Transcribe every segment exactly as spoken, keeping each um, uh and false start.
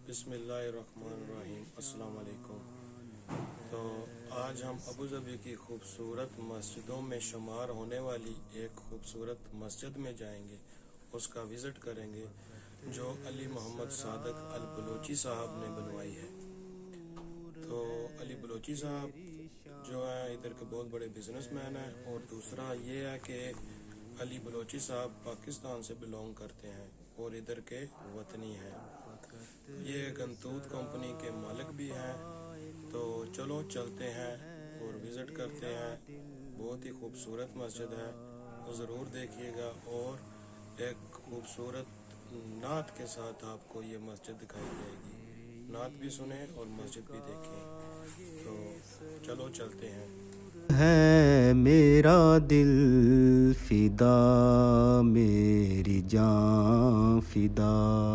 बिस्मिल्लाहिर्रहमानिर्रहीम। अस्सलाम वालेकुम। तो आज हम अबू धाबी की खूबसूरत मस्जिदों में शुमार होने वाली एक खूबसूरत मस्जिद में जाएंगे, उसका विज़िट करेंगे, जो अली मोहम्मद सादक अल बलोची साहब ने बनवाई है। तो अली बलोची साहब जो है इधर के बहुत बड़े बिजनेसमैन हैं, और दूसरा ये है कि अली बलोची साहब पाकिस्तान से बिलोंग करते हैं और इधर के वतनी हैं। ये गंतूत कंपनी के मालिक भी हैं। तो चलो चलते हैं और विज़िट करते हैं। बहुत ही खूबसूरत मस्जिद है, तो ज़रूर देखिएगा, और एक खूबसूरत नात के साथ आपको ये मस्जिद दिखाई देगी। नात भी सुने और मस्जिद भी देखें। तो चलो चलते हैं। है मेरा दिल फिदा, मेरी जान फिदा,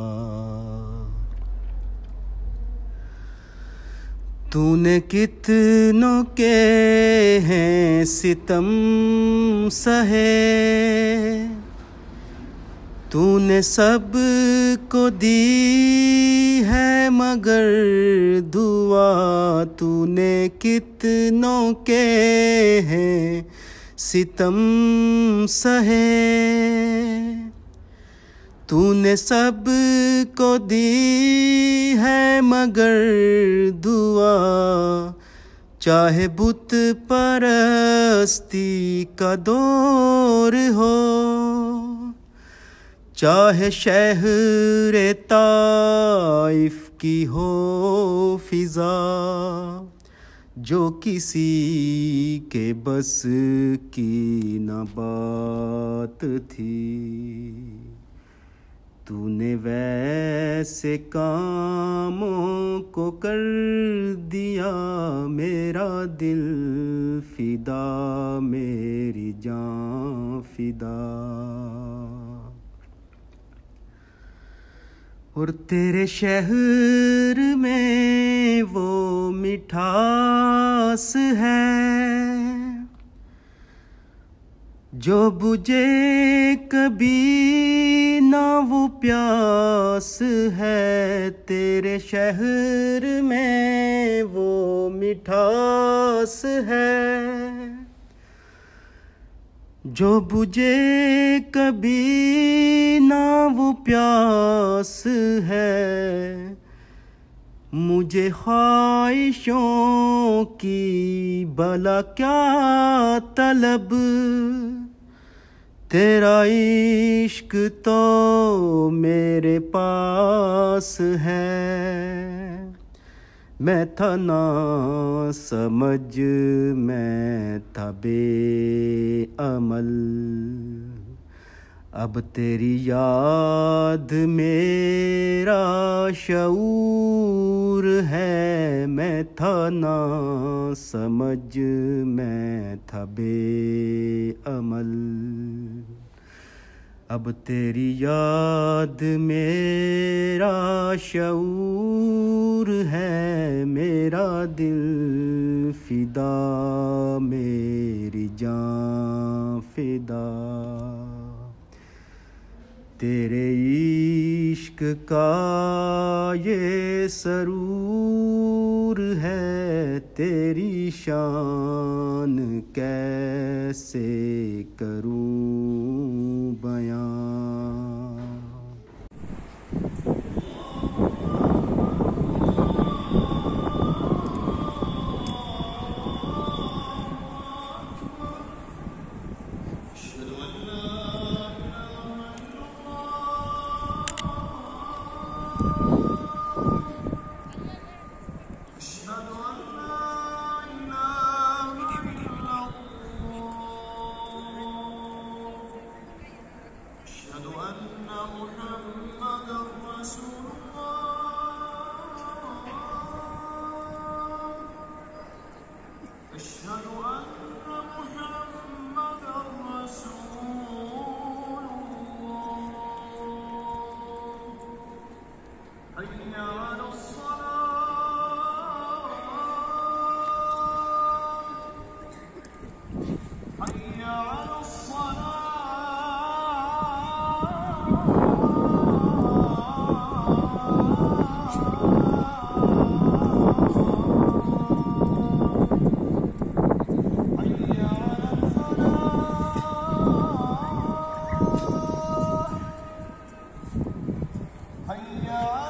तूने कितनों के हैं सितम सहे, तूने सब को दी है मगर दुआ, तूने कितनों के हैं सितम सहे, तूने सब को दी है मगर दुआ, चाहे बुत परस्ती का दौर हो, चाहे शहर ताइफ की हो फिजा, जो किसी के बस की न बात थी, तूने वैसे कामों को कर दिया, मेरा दिल फिदा, मेरी जान फिदा, और तेरे शहर में वो मिठास है जो बुझे कभी ना वो प्यास है, तेरे शहर में वो मिठास है जो बुझे कभी ना वो प्यास है, मुझे ख्वाहिशों की भला क्या तलब, तेरा इश्क तो मेरे पास है, मैं था ना समझ मैं था बेअमल, अब तेरी याद मेरा शऊर है, मैं था ना समझ मैं था बेअमल, अब तेरी याद मेरा शऊर है, मेरा दिल फिदा, मेरी जान फिदा, तेरे इश्क का ये सरूर है, तेरी शान कैसे करूं बयां। حي हैया